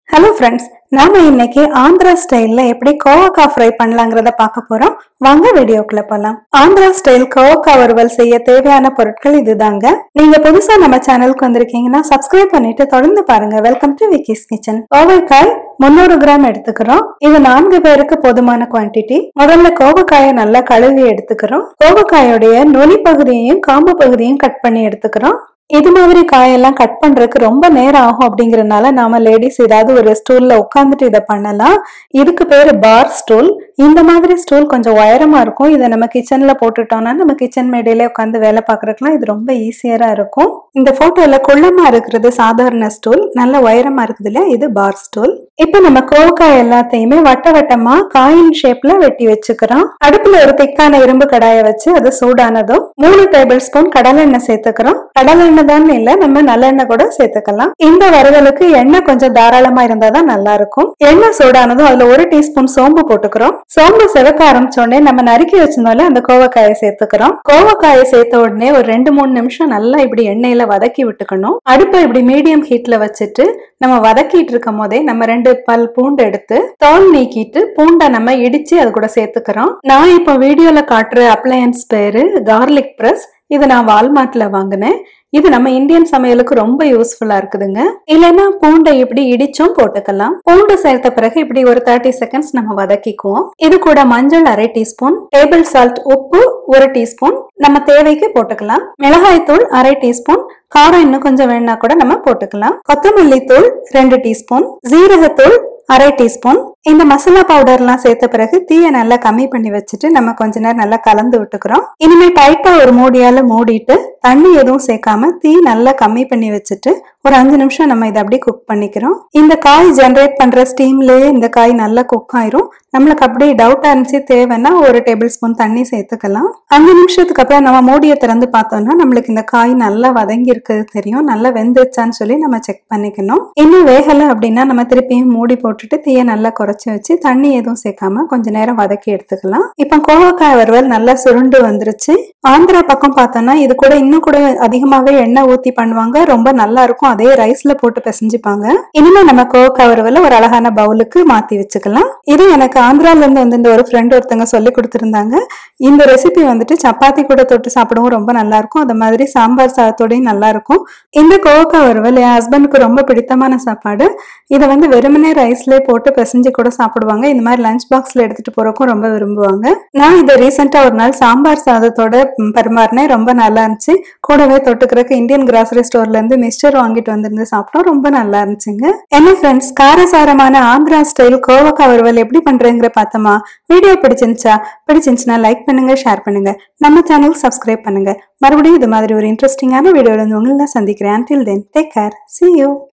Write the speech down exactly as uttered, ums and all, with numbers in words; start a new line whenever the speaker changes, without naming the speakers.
Hello friends, நாம இன்னைக்கு ஆந்திரா ஸ்டைல்ல எப்படி கோவக்காய் ஃப்ரை பண்ணலாம்ங்கறத பார்க்க போறோம். வாங்க வீடியோக்குள்ள போலாம். ஆந்திரா ஸ்டைல் கோவக்காய் வறுவல் செய்ய தேவையான பொருட்கள் இதுதாங்க. நீங்க புதுசா நம்ம சேனலுக்கு வந்திருக்கீங்கன்னா சப்ஸ்கிரைப் பண்ணிட்டு தொடர்ந்து பாருங்க. Welcome to Vicky's kitchen. கோவக்காய் முன்னூறு கிராம் எடுத்துக்கிறோம். இது நான்கு பேருக்கு போதுமான குவான்டிட்டி. முதல்ல கோவக்காயை நல்லா கழுவி எடுத்துக்கிறோம். கோவக்காயோடைய நுனி பகுதியையும் காம்பு பகுதியையும் கட் பண்ணி எடுத்துக்கிறோம். இது மாதிரி காயெல்லாம் கட் பண்றதுக்கு ரொம்ப நேரம் ஆகும் அப்படிங்கறதுனால நாம லேடிஸ் ஏதாவது ஒரு ஸ்டூல்ல உட்காந்துட்டு இதை பண்ணலாம். இதுக்கு பேரு பார் ஸ்டூல். இந்த மாதிரி ஸ்டூல் கொஞ்சம் உயரமா இருக்கும். இதை நம்ம கிச்சன்ல போட்டுட்டோம்னா நம்ம கிச்சன் மேடையில உட்காந்து வேலை பாக்குறதுக்குலாம் இது ரொம்ப ஈஸியரா இருக்கும். இந்த போட்டோல குள்ளமா இருக்கிறது சாதாரண ஸ்டூல், நல்ல உயரமா இருக்குது இல்லையா, இது பார் ஸ்டூல். இப்ப நம்ம கோவக்காய் எல்லாத்தையுமே வட்ட வட்டமா காயின் ஷேப்ல வெட்டி வச்சுக்கிறோம். அடுப்புல ஒரு திக்கான இரும்பு கடாயை வச்சு அது சூடானதும் மூணு டேபிள் ஸ்பூன் கடலை எண்ணெய் சேர்த்துக்கிறோம். கடலை எண்ணெய் தான் இல்ல, நம்ம நல்லெண்ணெய் கூட சேர்த்துக்கலாம். இந்த வறுவலுக்கு எண்ணெய் கொஞ்சம் தாராளமா இருந்தாதான் நல்லா இருக்கும். எண்ணெய் சூடானதும் அதுல ஒரு டீஸ்பூன் சோம்பு போட்டுக்கிறோம். சோம்பு செவக்க ஆரம்பிச்சோடனே நம்ம நறுக்கி வச்சிருந்தோம்ல அந்த கோவக்காயை சேர்த்துக்கிறோம். கோவக்காயை சேர்த்த உடனே ஒரு ரெண்டு மூணு நிமிஷம் நல்லா இப்படி எண்ணெயில வதக்கி விட்டுக்கணும். அடுப்பை இப்படி மீடியம் ஹீட்ல வச்சுட்டு நம்ம வதக்கிட்டு இருக்கும் போதே நம்ம ரெண்டு பல் பூண்டு எடுத்து தோல் நீக்கிட்டு பூண்டை நம்ம இடிச்சு அது கூட சேர்த்துக்கிறோம். நான் இப்போ வீடியோல காட்டுற அப்ளையன்ஸ் பேரு கார்லிக் பிரஸ். இது நான் வால்மார்ட்ல வாங்கினேன். இது நம்ம இந்தியன் சமையலுக்கு ரொம்ப யூஸ்ஃபுல்லா இருக்குதுங்க. இல்லைன்னா பூண்டை இப்படி இடிச்சும் போட்டுக்கலாம். பூண்டு சேர்த்த பிறகு இப்படி ஒரு தேர்ட்டி செகண்ட்ஸ் நம்ம வதக்கிக்குவோம். இது கூட மஞ்சள் அரை டீஸ்பூன், டேபிள் சால்ட் உப்பு ஒரு டீஸ்பூன் நம்ம தேவைக்கு போட்டுக்கலாம். மிளகாய் தூள் அரை டீஸ்பூன், காரம் இன்னும் கொஞ்சம் வேணா கூட நம்ம போட்டுக்கலாம். கொத்தமல்லி தூள் ரெண்டு டீஸ்பூன், ஜீரகத்தூள் அரை டீஸ்பூன். இந்த மசாலா பவுடர் எல்லாம் சேர்த்த பிறகு தீயை நல்லா கம்மி பண்ணி வச்சுட்டு நம்ம கொஞ்ச நேரம் நல்லா கலந்து விட்டுக்கிறோம். இனிமே டைட்டா ஒரு மூடியால மூடிட்டு தண்ணி எதுவும் சேர்க்காம தீ நல்லா கம்மி பண்ணி வச்சுட்டு ஒரு அஞ்சு நிமிஷம் நம்ம இதை அப்படியே குக் பண்ணிக்கிறோம். இந்த காய் ஜெனரேட் பண்ற ஸ்டீம்லயே இந்த காய் நல்லா குக் ஆயிரும். நம்மளுக்கு அப்படியே டவுட்டா இருந்துச்சு தேவைன்னா ஒரு டேபிள் ஸ்பூன் தண்ணி சேர்த்துக்கலாம். அஞ்சு நிமிஷத்துக்கு அப்புறம் நம்ம மூடியை திறந்து பார்த்தோம்னா நம்மளுக்கு இந்த காய் நல்லா வதங்கி இருக்கிறது தெரியும். நல்லா வெந்துச்சான்னு சொல்லி நம்ம செக் பண்ணிக்கணும். இன்னும் வேகலை அப்படின்னா நம்ம திருப்பியும் மூடி போட்டுட்டு தீயை நல்லா குறைச்சி வச்சு தண்ணி எதுவும் சேர்க்காம கொஞ்ச நேரம் வதக்கி எடுத்துக்கலாம். இப்ப கோவக்காய் வறுவல் நல்லா சுருண்டு வந்துருச்சு. ஆந்திரா பக்கம் பார்த்தோம்னா இது கூட இன்னும் கூட அதிகமாவே எண்ணெய் ஊத்தி பண்ணுவாங்க. ரொம்ப நல்லா இருக்கும். அதே ரைஸ்ல போட்டு பிசைஞ்சுப்பாங்க. இனிமே நம்ம கோவக்காய் வறுவலை ஒரு அழகான பவுலுக்கு மாத்தி வச்சுக்கலாம். இது எனக்கு ஆந்திரால இருந்து வந்து இந்த ஒரு ஃப்ரெண்ட் ஒருத்தங்க சொல்லி கொடுத்திருந்தாங்க. இந்த ரெசிபி வந்துட்டு சப்பாத்தி கூட தொட்டு சாப்பிடவும் ரொம்ப நல்லா இருக்கும். அது மாதிரி சாம்பார் சாதத்தோடையும் நல்லா இருக்கும். இந்த கோவக்காய் வறுவல் என் ஹஸ்பண்டுக்கு ரொம்ப பிடித்தமான சாப்பாடு. இதை வந்து வெறுமனே ரைஸ்ல போட்டு பிசைஞ்சு கூட சாப்பிடுவாங்க. இந்த மாதிரி லஞ்ச் பாக்ஸ்ல எடுத்துட்டு போறதுக்கும் ரொம்ப விரும்புவாங்க. நான் இதை ரீசெண்டா ஒரு நாள் சாம்பார் சாதத்தோட பரிமாறினேன். ரொம்ப நல்லா இருந்துச்சு. கூடவே தொட்டுக்கிறதுக்கு இந்தியன் கிராசரி ஸ்டோர்ல இருந்து மிக்சர் வாங்கிட்டு வந்திருந்து சாப்பிட்டோம். ரொம்ப நல்லா இருந்துச்சுங்க. என்ன ஃப்ரெண்ட்ஸ், காரசாரமான ஆந்திரா ஸ்டைல் கோவக்காய் வறுவல் எப்படி பண்றேங்கிற பார்த்தோமா? வீடியோ பிடிச்சிருந்துச்சா? பிடிச்சிருந்துச்சுன்னா லைக் பண்ணுங்க, ஷேர் பண்ணுங்க, நம்ம சேனல் சப்ஸ்கிரைப் பண்ணுங்க. மறுபடியும் இது மாதிரி ஒரு இன்ட்ரெஸ்டிங்கான வீடியோல இருந்து உங்களை சந்திக்கிறேன். Until then, take care. See you.